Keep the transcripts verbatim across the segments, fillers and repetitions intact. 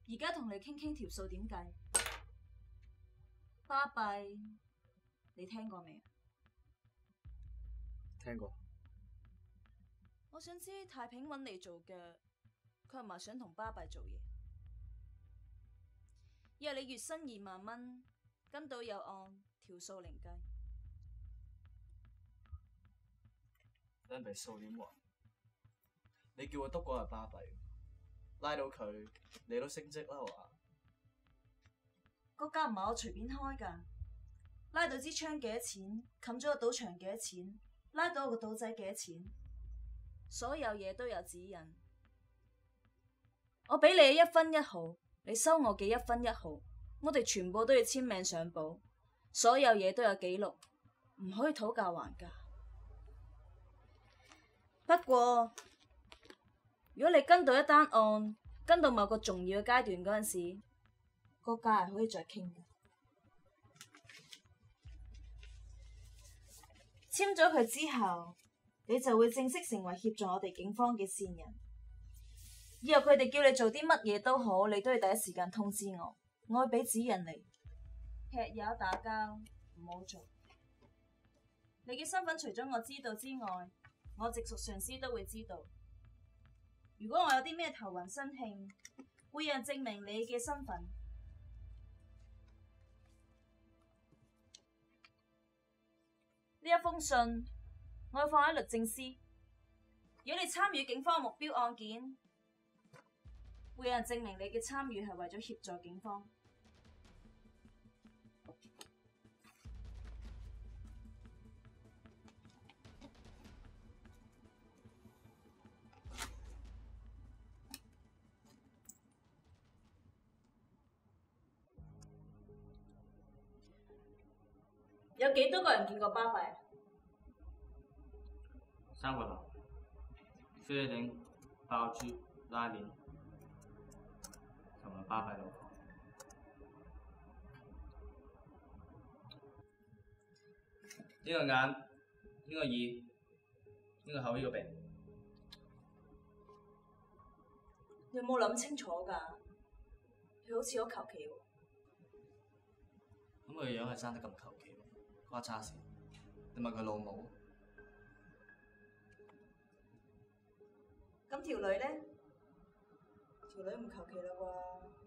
而家同你傾傾條數點計？巴閉，你聽過未？ 聽過。 我想知太平揾你做嘅，佢係咪想同巴閉做嘢？約你月薪二萬蚊，跟到有案，條數零計。 真係數點話？你叫我督嗰日巴閉，拉到佢，你都升職啦話？ 個價唔係我隨便開㗎，拉到支槍幾多錢，冚咗個賭場幾多錢，拉到個賭仔幾多錢，所有嘢都有指引。我俾你一分一毫，你收我嘅一分一毫，我哋全部都要簽名上簿，所有嘢都有記錄，唔可以討價還價。不過，如果你跟到一單案，跟到某個重要嘅階段嗰陣時，個價係可以再傾嘅。簽咗佢之後，你就會正式成為協助我哋警方嘅線人。以後佢哋叫你做啲乜嘢都好，你都要第一時間通知我，我會俾指引你。劈友打交唔好做。你嘅身份除咗我知道之外，我直屬上司都會知道。如果我有啲咩頭暈身慶，會有人證明你嘅身份。呢一封信我會放喺律政司。如果你參與警方目標案件，會有人證明你嘅參與係為咗協助警方。有幾多個人見過巴閉？ 三個吧。薛定、爆珠、拉鏈同埋巴閉老婆。呢個眼，呢個耳，呢個口，呢個鼻。 你有冇諗清楚㗎？佢好似好求其喎。 咁佢樣係生得咁求其？關叉事，你問佢老母。 咁條女呢？條女唔求其啦啩？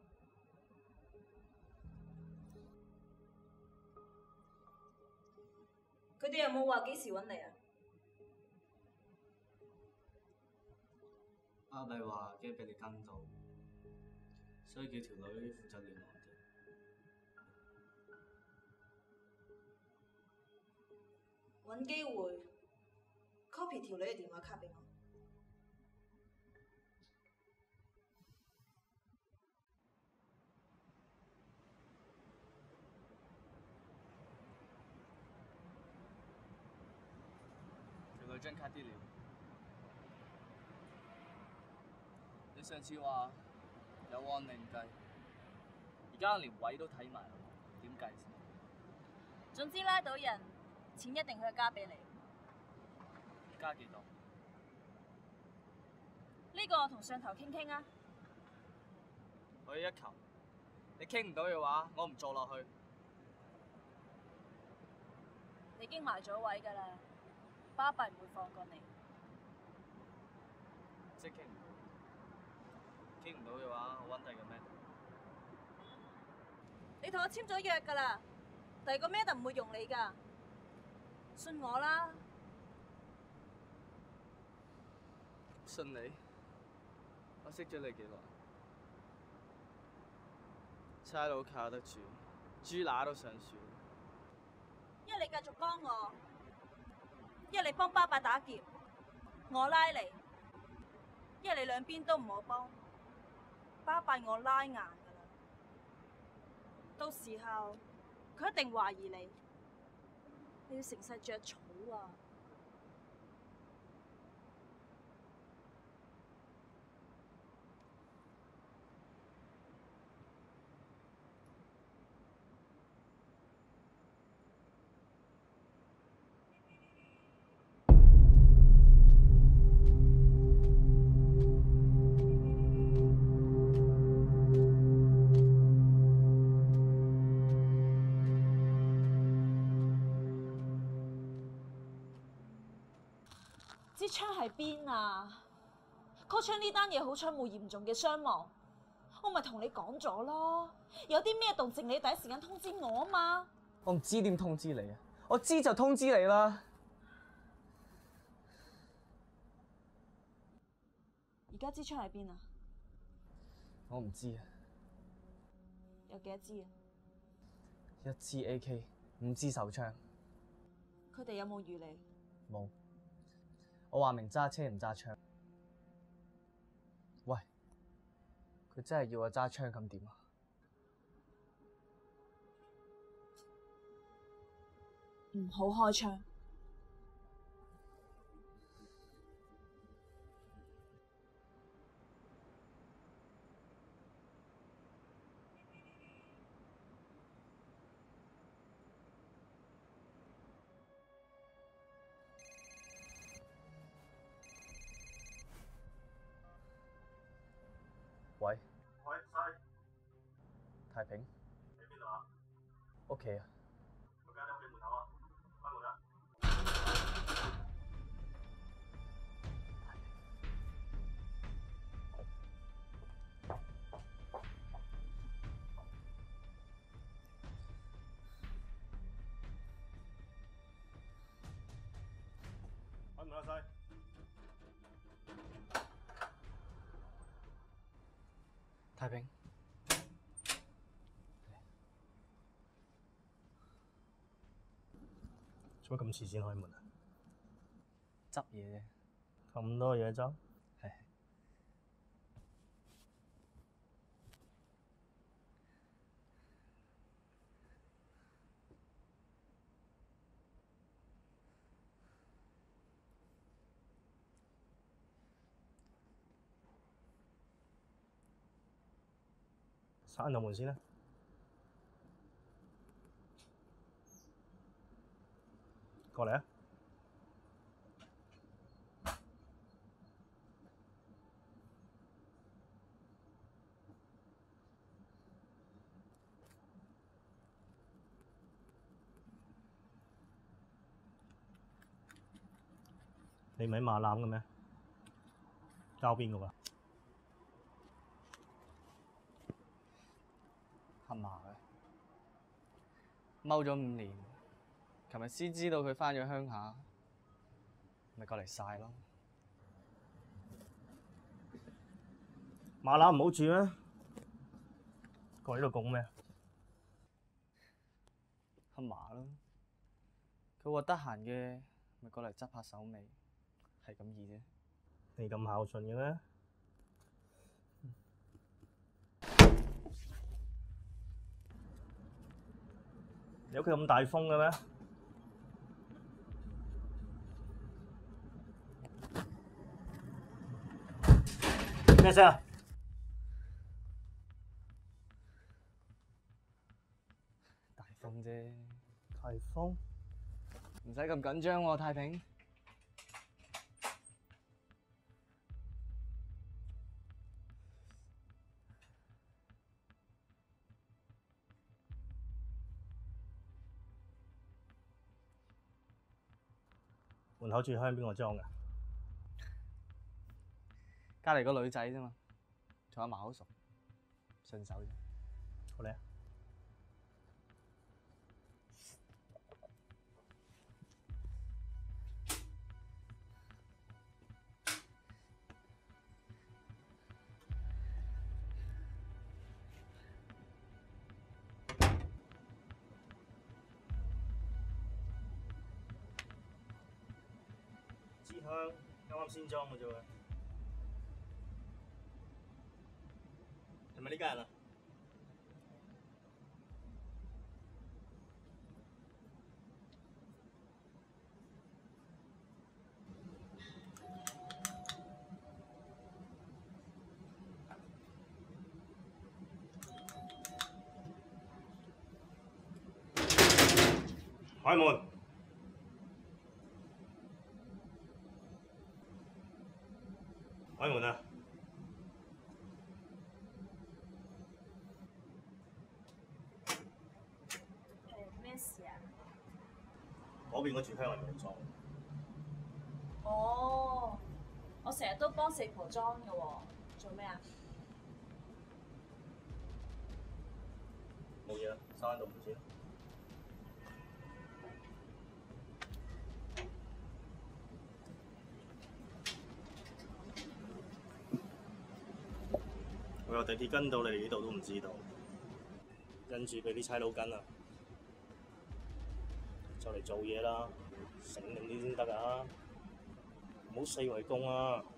佢哋有冇話幾時揾你啊？ 巴閉話驚俾你跟到，所以叫條女負責聯絡。 揾機會 copy 條女嘅電話卡俾我。 條女張卡啲料，你上次話有案另計，而家連位都睇埋，點計先？ 總之拉到人，錢一定可以加俾你。 加幾多？ 呢個我同上頭傾傾啊。 可以一球，你傾唔到嘅話，我唔做落去。 你已經埋咗位㗎啦，巴閉唔會放過你。 即係傾唔到，傾唔到嘅話，我揾第二個咩？ 你同我簽咗約㗎啦，第二個咩就唔會用你㗎。信我啦！ 信你？我識咗你幾耐？差佬靠得住，豬乸都上樹。 因為你繼續幫我，因為你幫巴閉打劫，我拉你；因為你兩邊都唔好幫，巴閉我拉硬㗎啦。到時候佢一定懷疑你。你要成世着草啊！ 槍喺邊啊 ？call 槍呢單嘢好彩冇嚴重嘅傷亡，我咪同你講咗咯。有啲咩動靜你第一時間通知我啊嘛。 我唔知點通知你啊，我知就通知你啦。 而家支槍喺邊啊？ 我唔知啊。 有幾多支啊？ 一支 A K， 五支手槍。 佢哋有冇預你？ 冇。我話明揸車唔揸槍。喂，佢真係要我揸槍咁點啊？ 唔好開槍。 喂。 喂，西。 太平。 喺邊度啊？ 屋企啊。 我間喺屋企門口啊，開門啦。開門啦，西。 太平。 做乜咁遲先開門啊？ 執嘢啫。 咁多嘢執？ 係。 閂道門先啦。過嚟啊！你唔係馬攬嘅咩？交邊個㗎？ 黑麻嘅，踎咗五年，琴日先知道佢返咗鄉下，咪過嚟晒咯。 馬攬唔好住咩？過嚟呢度拱咩？ 黑麻咯，佢話得閒嘅，咪過嚟執下手尾，係咁易啫。 你咁孝順嘅咩？你屋企咁大風嘅咩？咩聲啊？ 大風啫。 大風？ 唔使咁緊張喎，太平。 門口柱香邊個裝㗎？ 隔離個女仔啫嘛，同阿嫲好熟，順手啫。 好嚟啊！支香啱啱先裝嘅啫喎，係咪呢家人啊？開門！開門啊！ 係咩事啊？ 嗰邊嗰柱香係咪你裝？ 哦，我成日都幫四婆裝嘅喎，做咩啊？ 冇嘢啦，收喺度唔先。我由地鐵跟到你哋呢度都唔知道，跟住俾啲差佬跟啊！就嚟做嘢啦，醒定啲先得啊！唔好四圍供啊！